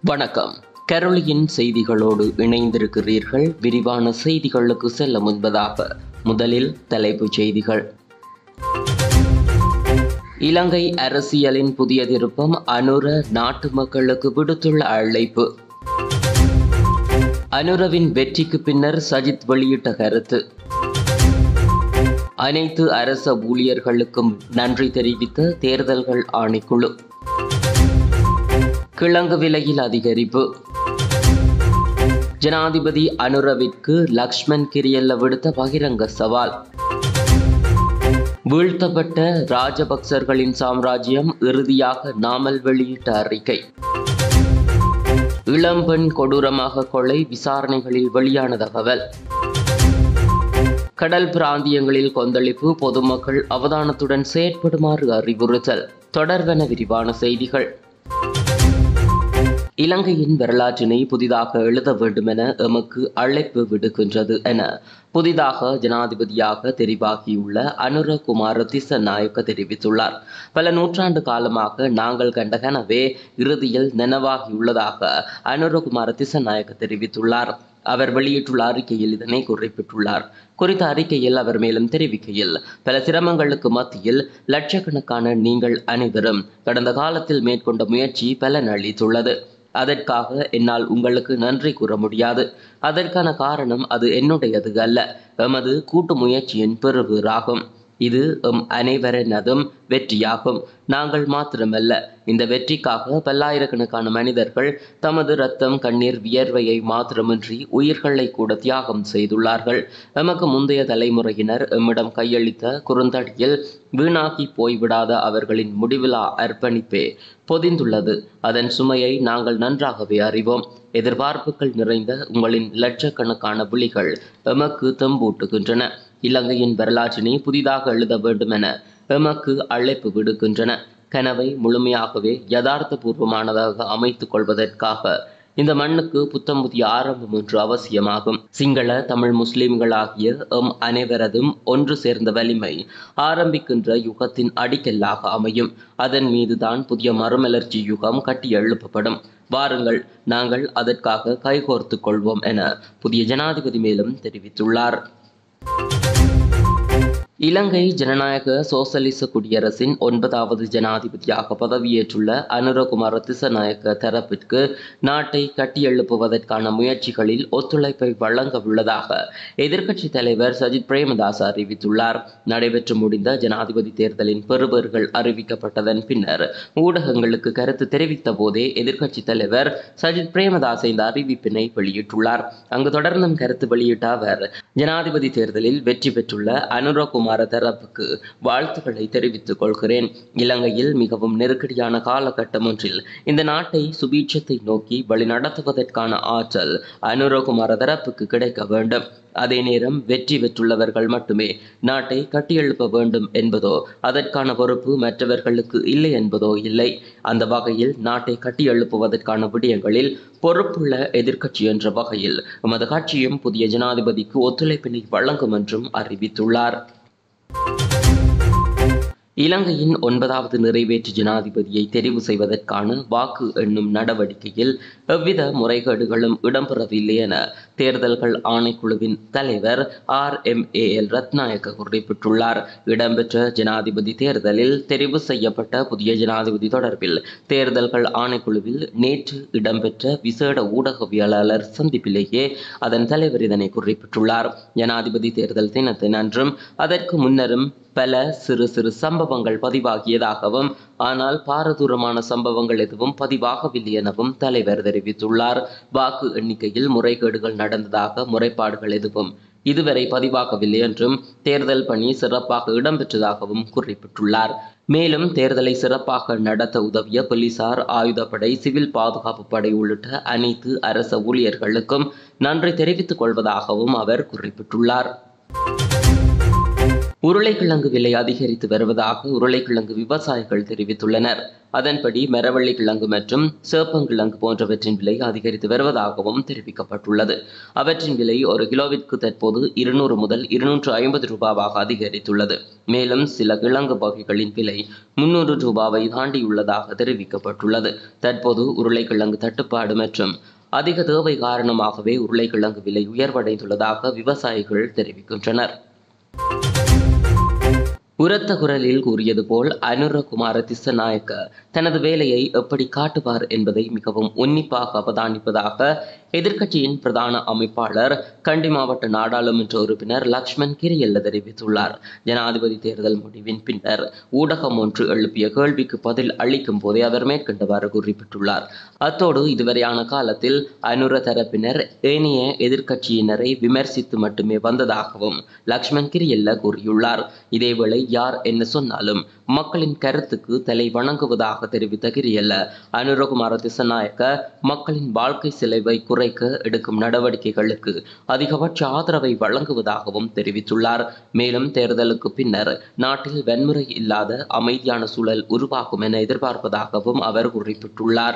வணக்கம். கரோலியின் செய்திகளோடு இணைந்திருக்கிறீர்கள். விரிவான செய்திகளுக்கு செல்ல முன்பதாக முதலில் தலைப்புச் செய்திகள். இலங்கை அரசியலின் புதிய திருப்பம். அனுர நாட்டு மக்களுக்கு விடுத்துள்ள அழைப்பு. அனுரவின் வெற்றிக்கு பின்னர் சஜித் வெளியிட்ட கருத்து. அனைத்து அரச ஊழியர்களுக்கும் நன்றி தெரிவித்த தேர்தல்கள் ஆணைக்குழு. கிழங்கு விலையில் அதிகரிப்பு. ஜனாதிபதி அனுரவிற்கு லக்ஷ்மன் கிரியல்ல விடுத்த பகிரங்க சவால். வீழ்த்தப்பட்ட ராஜபக்சர்களின் சாம்ராஜ்யம் இறுதியாக நாமல் வெளியிட்ட அறிக்கை. இளம்பெண் கொடூரமாக கொலை, விசாரணைகளில் வெளியான தகவல். கடல் பிராந்தியங்களில் கொந்தளிப்பு, பொதுமக்கள் அவதானத்துடன் செயற்படுமாறு அறிவுறுத்தல். தொடர்வென விரிவான செய்திகள். இலங்கையின் வரலாற்றினை புதிதாக எழுத வேண்டுமென எமக்கு அழைப்பு விடுக்கின்றது என புதிதாக ஜனாதிபதியாக தெரிவாகியுள்ள அனுர குமார திஸ்ஸநாயக்க தெரிவித்துள்ளார். பல நூற்றாண்டு காலமாக நாங்கள் கண்ட கனவே இறுதியில் நனவாகியுள்ளதாக அனுர குமார திஸ்ஸநாயக்க தெரிவித்துள்ளார். அவர் வெளியிட்டுள்ள அறிக்கையில் இதனை குறிப்பிட்டுள்ளார். குறித்த அறிக்கையில் அவர் மேலும் தெரிவிக்கையில், பல சிரமங்களுக்கு மத்தியில் லட்சக்கணக்கான நீங்கள் அனைவரும் கடந்த காலத்தில் மேற்கொண்ட முயற்சி பலனளித்துள்ளது. அதற்காக என்னால் உங்களுக்கு நன்றி கூற முடியாது. அதற்கான காரணம் அது என்னுடையது அல்ல, எமது கூட்டு முயற்சியின் பெறுவீறாகும். இது அனைவரினதும் வெற்றியாகும். நாங்கள் மாத்திரமல்ல, இந்த வெற்றிக்காக பல்லாயிரக்கணக்கான மனிதர்கள் தமது இரத்தம், கண்ணீர், வியர்வையை மாத்திரமின்றி உயிர்களை கூட தியாகம் செய்துள்ளார்கள். எமக்கு முந்தைய தலைமுறையினர் எம்மிடம் கையளித்த குறுந்தடியில் வீணாகி போய்விடாத அவர்களின் முடிவிலா அர்ப்பணிப்பே பொதிந்துள்ளது. அதன் சுமையை நாங்கள் நன்றாகவே அறிவோம். எதிர்பார்ப்புகள் நிறைந்த உங்களின் லட்சக்கணக்கான விழிகள் எமக்கு தெம்பூட்டுகின்றன. இலங்கையின் வரலாற்றினை புதிதாக எழுத வேண்டும் என எமக்கு அழைப்பு விடுக்கின்றன. கனவை முழுமையாகவே யதார்த்த பூர்வமானதாக அமைத்துக் கொள்வதற்காக இந்த மண்ணுக்கு புத்தம் புதிய ஆரம்பம் ஒன்று அவசியமாகும். சிங்கள, தமிழ், முஸ்லிம்களாகிய அனைவரதும் ஒன்று சேர்ந்த வலிமை ஆரம்பிக்கின்ற யுகத்தின் அடிக்கல்லாக அமையும். அதன் மீதுதான் புதிய மறுமலர்ச்சி யுகம் கட்டி எழுப்பப்படும். வாருங்கள், நாங்கள் அதற்காக கைகோர்த்து கொள்வோம் என புதிய ஜனாதிபதி மேலும் தெரிவித்துள்ளார். இலங்கை ஜனநாயக சோசலிச குடியரசின் 9வது ஜனாதிபதியாக பதவியேற்றுள்ள அனுர குமார திஸ்ஸநாயக்க தரப்பிற்கு நாட்டை கட்டியெழுப்புவதற்கான முயற்சிகளில் ஒத்துழைப்பை வழங்க உள்ளதாக எதிர்க்கட்சி தலைவர் சஜித் பிரேமதாச அறிவித்துள்ளார். நடைபெற்று முடிந்த ஜனாதிபதி தேர்தலின் பெறுபேறுகள் அறிவிக்கப்பட்டதன் பின்னர் ஊடகங்களுக்கு கருத்து தெரிவித்த போதே எதிர்க்கட்சி தலைவர் சஜித் பிரேமதாச இந்த அறிவிப்பினை வெளியிட்டுள்ளார். அங்கு தொடர்ந்தும் கருத்து வெளியிட்ட அவர், ஜனாதிபதி தேர்தலில் வெற்றி பெற்றுள்ள அனுர குமார தரப்புக்கு வாழ்த்துக்களை தெரிவித்துக் கொள்கிறேன். இலங்கையில் மிகவும் நெருக்கடியான காலகட்டம் ஒன்றில் இந்த நாட்டை சுபீட்சத்தை நோக்கி வழிநடத்துவதற்கான ஆற்றல் அனுர குமார தரப்புக்கு கிடைக்க வேண்டும். அதே நேரம் வெற்றி பெற்றுள்ளவர்கள் மட்டுமே நாட்டை கட்டியெழுப்ப வேண்டும் என்பதோ, அதற்கான பொறுப்பு மற்றவர்களுக்கு இல்லை என்பதோ இல்லை. அந்த வகையில் நாட்டை கட்டியெழுப்புவதற்கான விடயங்களில் பொறுப்புள்ள எதிர்க்கட்சி என்ற வகையில் எமது கட்சியும் புதிய ஜனாதிபதிக்கு ஒத்துழைப்பினை வழங்கும் என்றும் அறிவித்துள்ளார். இலங்கையின் 9வது நிறைவேற்று ஜனாதிபதியை தெரிவு செய்வதற்கான வாக்கு எண்ணும் நடவடிக்கையில் எவ்வித முறைகேடுகளும் இடம்பெறவில்லை என தேர்தல்கள் ஆணைக்குழுவின் தலைவர் RMAL ரத்நாயக்க குறிப்பிட்டுள்ளார். இடம்பெற்ற ஜனாதிபதி தேர்தலில் தெரிவு செய்யப்பட்ட புதிய ஜனாதிபதி தொடர்பில் தேர்தல்கள் ஆணைக்குழுவில் நேற்று இடம்பெற்ற விசேட ஊடகவியலாளர் சந்திப்பிலேயே அதன் தலைவர் இதனை குறிப்பிட்டுள்ளார். ஜனாதிபதி தேர்தல் தினத்தின் அன்றும் அதற்கு முன்னரும் பல சிறு சிறு சம்பவங்கள் பதிவாகியதாகவும், ஆனால் பாரதூரமான சம்பவங்கள் எதுவும் பதிவாகவில்லை எனவும் தலைவர் தெரிவித்துள்ளார். வாக்கு எண்ணிக்கையில் முறைகேடுகள் நடந்ததாக முறைப்பாடுகள் எதுவும் இதுவரை பதிவாகவில்லை என்றும், தேர்தல் பணி சிறப்பாக இடம்பெற்றதாகவும் குறிப்பிட்டுள்ளார். மேலும் தேர்தலை சிறப்பாக நடத்த உதவிய போலீசார், ஆயுதப்படை, சிவில் பாதுகாப்பு படை உள்ளிட்ட அனைத்து அரச ஊழியர்களுக்கும் நன்றி தெரிவித்துக் கொள்வதாகவும் அவர் குறிப்பிட்டுள்ளார். உருளைக்கிழங்கு விலை அதிகரித்து வருவதாக உருளைக்கிழங்கு விவசாயிகள் தெரிவித்துள்ளனர். அதன்படி மரவள்ளி கிழங்கு மற்றும் சேப்பங்கிழங்கு போன்றவற்றின் விலை அதிகரித்து வருவதாகவும் தெரிவிக்கப்பட்டுள்ளது. அவற்றின் விலை ஒரு கிலோவிற்கு தற்போது 200 முதல் 250 ரூபாவாக அதிகரித்துள்ளது. மேலும் சில கிழங்கு வகைகளின் விலை 300 ரூபாவை தாண்டியுள்ளதாக தெரிவிக்கப்பட்டுள்ளது. தற்போது உருளைக்கிழங்கு தட்டுப்பாடு மற்றும் அதிக தேவை காரணமாகவே உருளைக்கிழங்கு விலை உயர்வடைந்துள்ளதாக விவசாயிகள் தெரிவிக்கின்றனர். உரத்த குரலில் கூறியது போல் அனுர குமார திஸ்ஸநாயக்க தனது வேலையை எப்படி காட்டுவார் என்பதை மிகவும் உன்னிப்பாக அவதானிப்பதாக எதிர்க்கட்சியின் பிரதான அமைப்பாளர் கண்டி மாவட்ட நாடாளுமன்ற உறுப்பினர் லக்ஷ்மன் கிரியல்ல தெரிவித்துள்ளார். ஜனாதிபதி தேர்தல் முடிவின் பின்னர் ஊடகம் ஒன்று எழுப்பிய கேள்விக்கு பதில் அளிக்கும் போதே அவர் மேற்கண்டவாறு குறிப்பிட்டுள்ளார். அத்தோடு இதுவரையான காலத்தில் அனுர தரப்பினர் ஏனைய எதிர்க்கட்சியினரை விமர்சித்து மட்டுமே வந்ததாகவும் லக்ஷ்மன் கிரியல்ல கூறியுள்ளார். இதேவேளை யார் என்ன சொன்னாலும் மக்களின் கருத்துக்கு தலை வணங்குவதாக தெரிவித்த கிரியல்ல அனுரகுமார திஸ்ஸநாயக்க மக்களின் வாழ்க்கை செலவை குறைக்க எடுக்கும் நடவடிக்கைகளுக்கு அதிகபட்ச ஆதரவை வழங்குவதாகவும் தெரிவித்துள்ளார். மேலும் தேர்தலுக்கு பின்னர் நாட்டில் வன்முறை இல்லாத அமைதியான சூழல் உருவாகும் என எதிர்பார்ப்பதாகவும் அவர் குறிப்பிட்டுள்ளார்.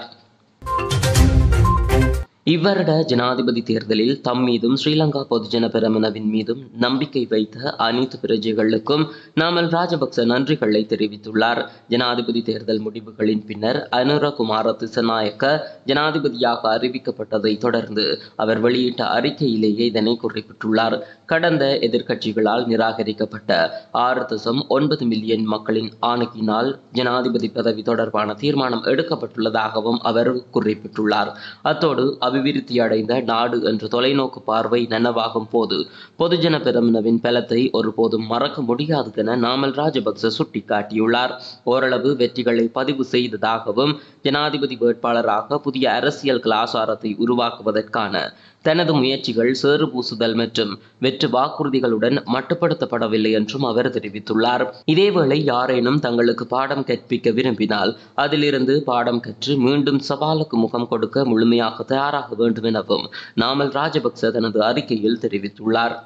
இவ்வருட ஜனாதிபதி தேர்தலில் தம் மீதும் ஸ்ரீலங்கா பொதுஜன பெரமுனவின் மீதும் நம்பிக்கை வைத்த அனைத்து பிரஜைகளுக்கும் நாமல் ராஜபக்ச நன்றிகளை தெரிவித்துள்ளார். ஜனாதிபதி தேர்தல் முடிவுகளின் பின்னர் அனுர குமார திஸ்ஸநாயக்க ஜனாதிபதியாக அறிவிக்கப்பட்டதை தொடர்ந்து அவர் வெளியிட்ட அறிக்கையிலேயே இதனை குறிப்பிட்டுள்ளார். கடந்த எதிர்க்கட்சிகளால் நிராகரிக்கப்பட்ட 6.9 மில்லியன் மக்களின் ஆணையினால் ஜனாதிபதி பதவி தொடர்பான தீர்மானம் எடுக்கப்பட்டுள்ளதாகவும் அவர் குறிப்பிட்டுள்ளார். அத்தோடு அபிவிருத்தி அடைந்த நாடு என்ற தொலைநோக்கு பார்வை நனவாகும் போது பொதுஜன பெரமுனவின் பலத்தை ஒருபோதும் மறக்க முடியாது என நாமல் ராஜபக்ச சுட்டிக்காட்டியுள்ளார். ஓரளவு வெற்றிகளை பதிவு செய்ததாகவும் ஜனாதிபதி வேட்பாளராக புதிய அரசியல் கலாச்சாரத்தை உருவாக்குவதற்கான தனது முயற்சிகள் சேறு பூசுதல் மற்றும் வெற்று வாக்குறுதிகளுடன் மட்டுப்படுத்தப்படவில்லை என்றும் அவர் தெரிவித்துள்ளார். இதேவேளை யாரேனும் தங்களுக்கு பாடம் கற்பிக்க விரும்பினால் அதிலிருந்து பாடம் கற்று மீண்டும் சவாலுக்கு முகம் கொடுக்க முழுமையாக தயாராக வேண்டும் எனவும் நாமல் ராஜபக்ச தனது அறிக்கையில் தெரிவித்துள்ளார்.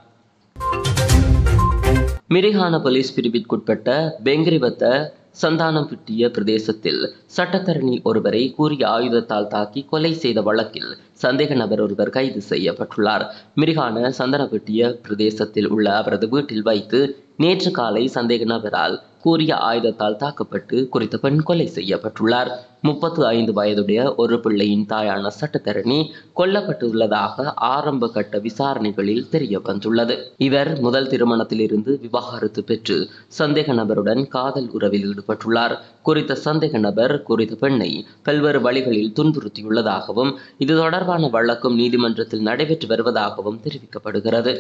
மிரிகான போலீஸ் பிரிவிற்குட்பட்ட பெங்கிரிவத்த சந்தானம்பிட்டிய பிரதேசத்தில் சட்டத்தரணி ஒருவரை கூறிய ஆயுதத்தால் தாக்கி கொலை செய்த வழக்கில் சந்தேக நபர் ஒருவர் கைது செய்யப்பட்டுள்ளார். மிரிகான சந்தனப்பிட்டிய பிரதேசத்தில் உள்ள அவரது வீட்டில் வைத்து நேற்று காலை சந்தேக நபரால் கூறிய ஆயுதத்தால் தாக்கப்பட்டு குறித்த பெண் கொலை செய்யப்பட்டுள்ளார். 35 வயதுடைய ஒரு பிள்ளையின் தாயான சட்டத்தரணி கொல்லப்பட்டுள்ளதாக ஆரம்ப கட்ட விசாரணைகளில் தெரிய வந்துள்ளது. இவர் முதல் திருமணத்திலிருந்து விவாகரத்து பெற்று சந்தேக நபருடன் காதல் உறவில் ஈடுபட்டுள்ளார். குறித்த சந்தேக நபர் குறித்த பெண்ணை பல்வேறு வழிகளில் துன்புறுத்தியுள்ளதாகவும் இது தொடர்பான வழக்கும் நீதிமன்றத்தில் நடைபெற்று வருவதாகவும் தெரிவிக்கப்படுகிறது.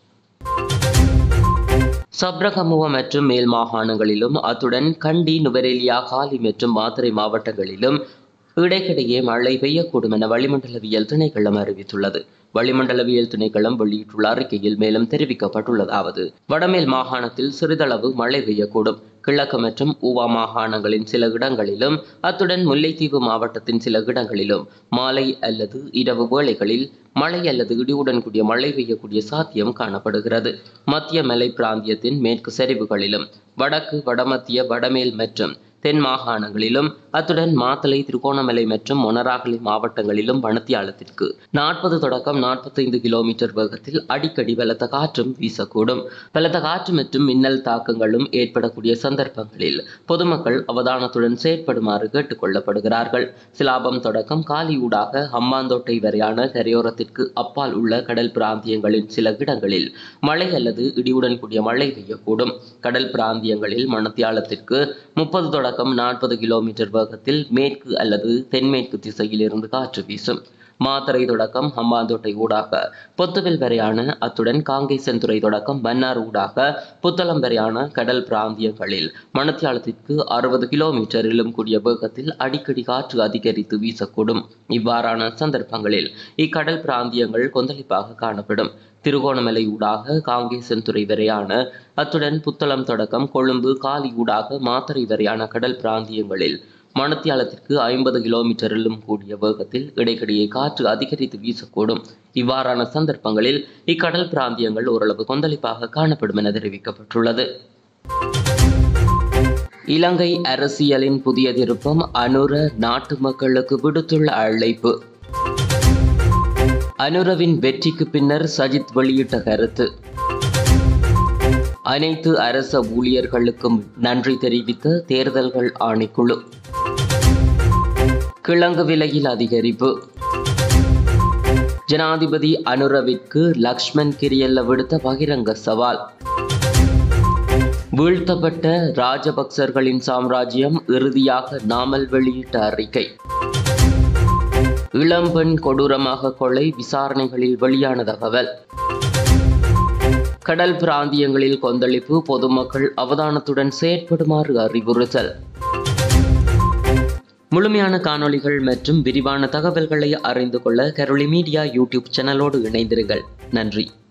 சப்ரகமுவ மற்றும் மேல் மாகாணங்களிலும் அத்துடன் கண்டி, நுவரெலியா, காலி மற்றும் மாத்தறை மாவட்டங்களிலும் இடைக்கிடையே மழை பெய்யக்கூடும் என வளிமண்டலவியல் திணைக்களம் அறிவித்துள்ளது. வளிமண்டலவியல் திணைக்களம் வெளியிட்டுள்ள அறிக்கையில் மேலும் தெரிவிக்கப்பட்டுள்ளதாவது: வடமேல் மாகாணத்தில் சிறிதளவு மழை பெய்யக்கூடும். கிழக்கு மற்றும் ஊவா மாகாணங்களின் சில இடங்களிலும் அத்துடன் முல்லைத்தீவு மாவட்டத்தின் சில இடங்களிலும் மாலை அல்லது இரவு வேளைகளில் மழை அல்லது இடியுடன் கூடிய மழை பெய்யக்கூடிய சாத்தியம் காணப்படுகிறது. மத்திய மலை பிராந்தியத்தின் மேற்கு சரிவுகளிலும் வடக்கு, வடமத்திய, வடமேல் மற்றும் தென் மாகாணங்களிலும் அத்துடன் மாத்தளை, திருகோணமலை மற்றும் மொனராகலை மாவட்டங்களிலும் மணித்தியாலத்திற்கு 40 தொடக்கம் 45 கிலோமீட்டர் வேகத்தில் அடிக்கடி பலத்த காற்றும் வீசக்கூடும். பலத்த காற்று மற்றும் மின்னல் தாக்கங்களும் ஏற்படக்கூடிய சந்தர்ப்பங்களில் பொதுமக்கள் அவதானத்துடன் செயற்படுமாறு கேட்டுக் கொள்ளப்படுகிறார்கள். சிலாபம் தொடக்கம் காலியூடாக ஹம்பாந்தோட்டை வரையான கரையோரத்திற்கு அப்பால் உள்ள கடல் பிராந்தியங்களின் சில இடங்களில் மழை அல்லது இடியுடன் கூடிய மழை பெய்யக்கூடும். கடல் பிராந்தியங்களில் மணித்தியாலத்திற்கு 30 தொடக்கம் 40 கிலோமீட்டர் வேகத்தில் மேற்கு அல்லது தென்மேற்கு திசையில் இருந்து காற்று வீசும். மாத்தறை தொடக்கம் ஹம்பாந்தோட்டை ஊடாக பொத்துவில் வரையான அத்துடன் காங்கேசன்துறை தொடக்கம் மன்னார் ஊடாக புத்தளம் வரையான கடல் பிராந்தியங்களில் மணித்தியாலத்திற்கு 60 கிலோமீட்டரிலும் கூடிய வேகத்தில் அடிக்கடி காற்று அதிகரித்து வீசக்கூடும். இவ்வாறான சந்தர்ப்பங்களில் இக்கடல் பிராந்தியங்கள் கொந்தளிப்பாக காணப்படும். திருகோணமலை ஊடாக காங்கேசன்துறை வரையான அத்துடன் புத்தளம் தொடக்கம் கொழும்பு, காலி ஊடாக மாத்தறை வரையான கடல் பிராந்தியங்களில் மணித்தியாலத்திற்கு 50 கிலோமீட்டரிலும் கூடிய வேகத்தில் இடைக்கிடையே காற்று அதிகரித்து வீசக்கூடும். இவ்வாறான சந்தர்ப்பங்களில் இக்கடல் பிராந்தியங்கள் ஓரளவு கொந்தளிப்பாக காணப்படும் என தெரிவிக்கப்பட்டுள்ளது. இலங்கை அரசியலின் புதிய திருப்பம், அனுர நாட்டு மக்களுக்கு விடுத்துள்ள அழைப்பு. அனுரவின் வெற்றிக்கு பின்னர் சஜித் வெளியிட்ட கருத்து. அனைத்து அரச ஊழியர்களுக்கும் நன்றி தெரிவித்த தேர்தல்கள் ஆணைக்குழு. கிழங்கு விலையில் அதிகரிப்பு. ஜனாதிபதி அனுரவிற்கு லக்ஷ்மன் கிரியல்ல விடுத்த பகிரங்க சவால். வீழ்த்தப்பட்ட ராஜபக்சர்களின் சாம்ராஜ்யம் இறுதியாக நாமல் வெளியிட்ட அறிக்கை. இளம்பெண் கொடூரமாக கொலை, விசாரணைகளில் வெளியான தகவல். கடல் பிராந்தியங்களில் கொந்தளிப்பு, பொதுமக்கள் அவதானத்துடன் செயற்படுமாறு அறிவுறுத்தல். முழுமையான காணொளிகள் மற்றும் விரிவான தகவல்களை அறிந்து கொள்ள கரோலி மீடியா யூடியூப் சேனலோடு இணைந்திருங்கள். நன்றி.